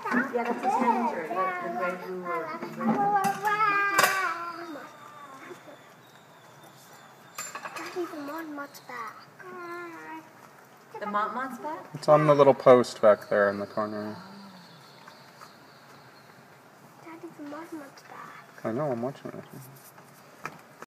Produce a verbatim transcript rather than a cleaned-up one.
Yeah, that's a tanager, the, the gray blue or green. Daddy, the Mont-Mont's back. The Mont-Mont's back? It's on the little post back there in the corner. Daddy, the Mont-Mont's back. I know, I'm watching it.